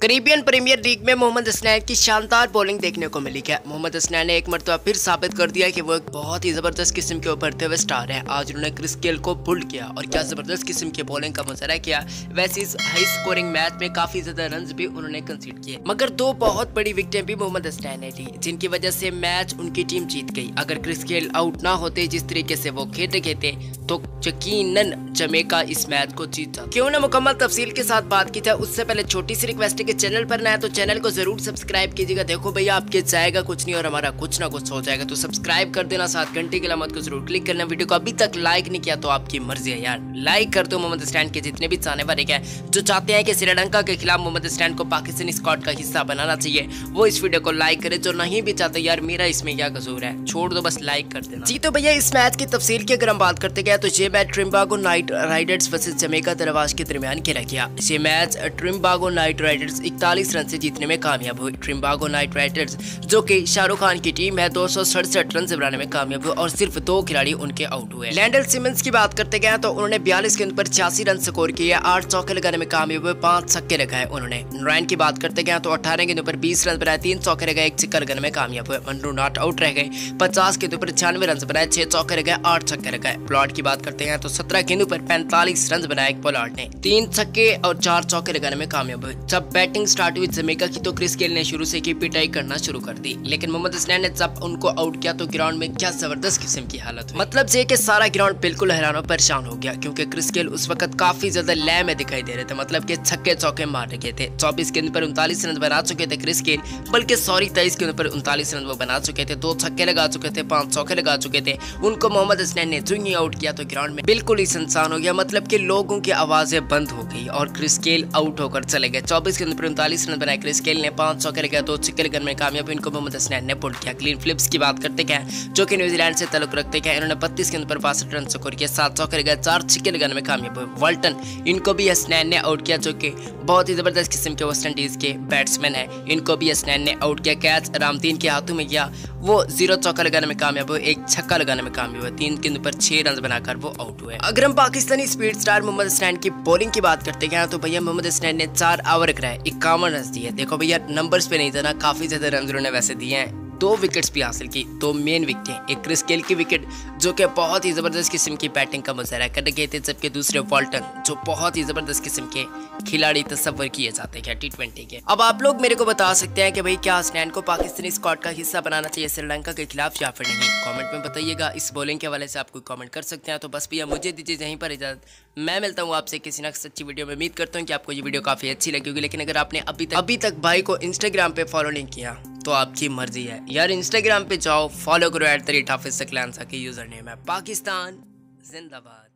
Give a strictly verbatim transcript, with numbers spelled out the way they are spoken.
Caribbean premiere league में मोहम्मद हसनैन की शानदार बॉलिंग देखने को मिली है। मोहम्मद हसनैन ने एक मरतबा फिर साबित कर दिया कि वो एक बहुत ही जबरदस्त किस्म के उभरते हुए स्टार है। आज उन्होंने क्रिस गेल को पुल्ड किया और क्या जबरदस्त किस्म की बॉलिंग का मुजाहरा किया। वैसे इस हाई स्कोरिंग मैच में काफी ज्यादा रन भी उन्होंने कंसीड किए, मगर दो बहुत बड़ी विकेटें भी मोहम्मद हसनैन ने ली, जिनकी वजह से मैच उनकी टीम जीत गई। अगर क्रिस गेल आउट ना होते जिस तरीके से वो खेल रहे थे तो यकीनन जमैका इस मैच को जीत जाता। क्यों ना मुकम्मल तफसील के साथ बात की जाए, उससे पहले छोटी सी रिक्वेस्ट है कि चैनल पर नया तो चैनल को जरूर सब्सक्राइब कीजिएगा। देखो भैया, आपके जाएगा कुछ नहीं और हमारा कुछ ना कुछ हो जाएगा, तो सब्सक्राइब कर देना, साथ घंटे की अलामत को जरूर क्लिक करना। वीडियो को अभी तक लाइक नहीं किया तो आपकी मर्जी है यार, लाइक कर दो। मोहम्मद हसनैन के जितने भी चाहने वाले हैं जो चाहते हैं कि श्रीलंका के खिलाफ मोहम्मद हसनैन को पाकिस्तानी स्क्वाड का हिस्सा बनाना चाहिए, वो इस वीडियो को लाइक करे। जो नहीं भी चाहते यार मेरा इसमें क्या कसूर है, छोड़ दो, बस लाइक कर देना। जी तो भैया, इस मैच की तफसील की अगर हम बात करते गए तो ये match Trinbago knight riders versus Jamaica दरवाज के दरमियान खेला गया। ये मैच ट्रिम्बागो नाइट राइडर्स इकतालीस रन से जीतने में कामयाब हुई। ट्रिम्बागो नाइट राइडर्स जो कि शाहरुख खान की टीम है, दो सौ सड़सठ रन बनाने में कामयाब हुए और सिर्फ दो खिलाड़ी उनके आउट हुए। लैंडल सिमंस की बात करते गए तो उन्होंने बयालीस गेंद पर छियासी रन स्कोर किए, आठ चौके लगाने में कामयाब हुए, पांच छक्के लगाए उन्होंने। नारायण की बात करते गए तो अठारह गेंदों पर बीस रन बनाए, तीन चौके लगाए, एक छक्का लगाने में कामयाब हुए। मन्नू नॉट आउट रह गए, पचास गेंदों पर छियानवे रन बनाए, छह चौके लगाए, आठ छक्के लगाए। प्लॉट की बात करते हैं तो सत्रह गेंदों पर पैंतालीस रन बनाए पोलार्ड ने, तीन छक्के और चार चौके लगाने में कामयाब हुए। जब बैटिंग स्टार्ट हुई जमैका की तो क्रिस गेल ने शुरू से की पिटाई करना शुरू कर दी, लेकिन मोहम्मद हसनैन ने जब उनको आउट किया तो ग्राउंड में क्या जबरदस्त किस्म की हालत हुई। मतलब ये कि सारा ग्राउंड बिल्कुल हैरान और परेशान हो गया, क्योंकि क्रिस गेल उस वक्त काफी ज्यादा लय में दिखाई दे रहे थे। मतलब कि छक्के चौके मार रखे थे। चौबीस गेंद पर उनतालीस रन बना चुके थे क्रिस गेल, बल्कि सॉरी तेईस गेंद पर उनतालीस रन वो बना चुके थे, दो छक्के लगा चुके थे, पांच चौके लगा चुके थे। उनको मोहम्मद हसनैन ने जो ही आउट किया तो ग्राउंड में बिल्कुल ही सुनसान हो गया। मतलब कि लोगों की आवाजें बंद हो गई और क्रिस गेल आउट होकर चले गए। चौबीस गेंद पर उनतालीस रन बनाए क्रिस गेल ने, पांच चौके लगे, दो छक्के लगाने में कामयाब। इनको मोहम्मद हसनैन ने पुल किया। क्लीन फ्लिप्स की बात करते क्या जो कि न्यूजीलैंड से ताल्लुक रखते क्या, इन्होंने बत्तीस गेंद पर बासठ रन स्कोर किया, सात चौके लगे, चार छक्के लगाने में कामयाब हुए। वाल्टन, इनको भी हसनैन ने आउट किया, जो कि बहुत ही जबरदस्त किस्म के वेस्ट इंडीज के बैट्समैन है। इनको भी हसनैन ने आउट किया। कैच रामदीन के हाथों में गया, वो जीरो चौका लगाने में कामयाब हुए, एक छक्का लगाने में कामयाब हुए, तीन गेंद पर छह रन बनाकर वो आउट हुए। अगर हम पाकिस्तानी स्पीड स्टार मोहम्मद हसनैन की बॉलिंग की बात करते हैं तो भैया मोहम्मद हसनैन ने चार ओवर कराए, इक्यावन रन दिए। देखो भैया, नंबर्स पे नहीं जाना, काफी ज्यादा रन उन्होंने वैसे दिए हैं। दो विकेट्स भी हासिल की, दो मेन विकेटें, एक क्रिस गेल की विकेट जो कि बहुत ही जबरदस्त किस्म की बैटिंग का मुजाहरा कर रहे थे, जबकि दूसरे वाल्टन जो बहुत ही जबरदस्त किस्म के खिलाड़ी तस्वर किए जाते हैं टी ट्वेंटी के। अब आप लोग मेरे को बता सकते हैं कि भाई क्या हसनैन को पाकिस्तानी स्क्वाड का हिस्सा बनाना चाहिए श्रीलंका के खिलाफ या फिर नहीं, कमेंट में बताइएगा। इस बॉलिंग के हवाले से आप कोई कमेंट कर सकते हैं। तो बस भैया मुझे दीजिए यहीं पर इजाजत, मैं मिलता हूँ आपसे किसी नेक्स्ट अच्छी वीडियो में। उम्मीद करता हूँ कि आपको ये वीडियो काफी अच्छी लगी होगी, लेकिन अगर आपने अभी तक अभी तक भाई को इंस्टाग्राम पे फॉलो नहीं किया तो आपकी मर्जी है यार, इंस्टाग्राम पे जाओ, फॉलो करो, at the rate Hafiz Saqlain सा की यूजर नेम है। पाकिस्तान जिंदाबाद।